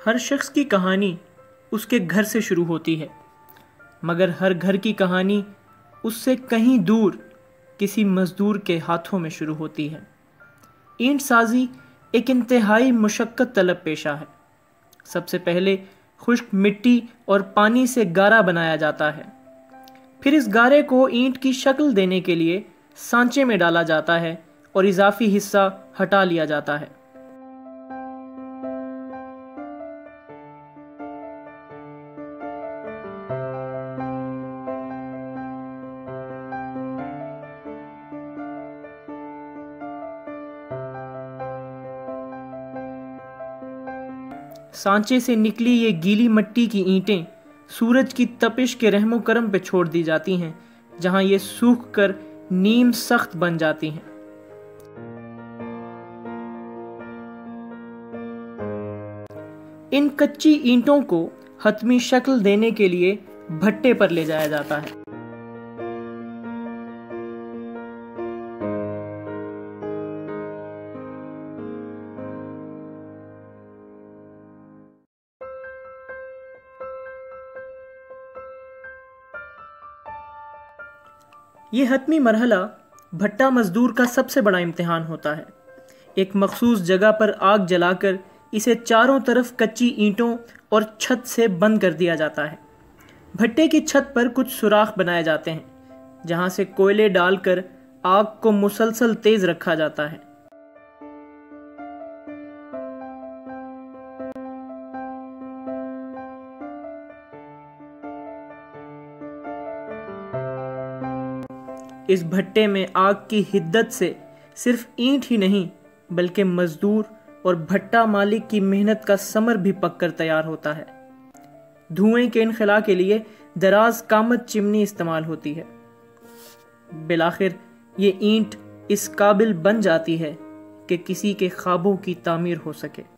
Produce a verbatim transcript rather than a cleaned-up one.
ہر شخص کی کہانی اس کے گھر سے شروع ہوتی ہے، مگر ہر گھر کی کہانی اس سے کہیں دور کسی مزدور کے ہاتھوں میں شروع ہوتی ہے۔ اینٹ سازی ایک انتہائی مشقت طلب پیشہ ہے۔ سب سے پہلے خشک مٹی اور پانی سے گارا بنایا جاتا ہے، پھر اس گارے کو اینٹ کی شکل دینے کے لیے سانچے میں ڈالا جاتا ہے اور اضافی حصہ ہٹا لیا جاتا ہے۔ سانچے سے نکلی یہ گیلی مٹی کی اینٹیں سورج کی تپش کے رحم و کرم پہ چھوڑ دی جاتی ہیں، جہاں یہ سوکھ کر نیم سخت بن جاتی ہیں۔ ان کچی اینٹوں کو حتمی شکل دینے کے لیے بھٹے پر لے جایا جاتا ہے۔ یہ حتمی مرحلہ بھٹا مزدور کا سب سے بڑا امتحان ہوتا ہے۔ ایک مخصوص جگہ پر آگ جلا کر اسے چاروں طرف کچی اینٹوں اور چھت سے بند کر دیا جاتا ہے۔ بھٹے کی چھت پر کچھ سوراخ بنائے جاتے ہیں، جہاں سے کوئلے ڈال کر آگ کو مسلسل تیز رکھا جاتا ہے۔ اس بھٹے میں آگ کی حدت سے صرف اینٹ ہی نہیں بلکہ مزدور اور بھٹا مالک کی محنت کا ثمر بھی پک کر تیار ہوتا ہے۔ دھوئیں کے انخلاء کے لیے دراز قامت چمنی استعمال ہوتی ہے۔ بالآخر یہ اینٹ اس قابل بن جاتی ہے کہ کسی کے خوابوں کی تعمیر ہو سکے۔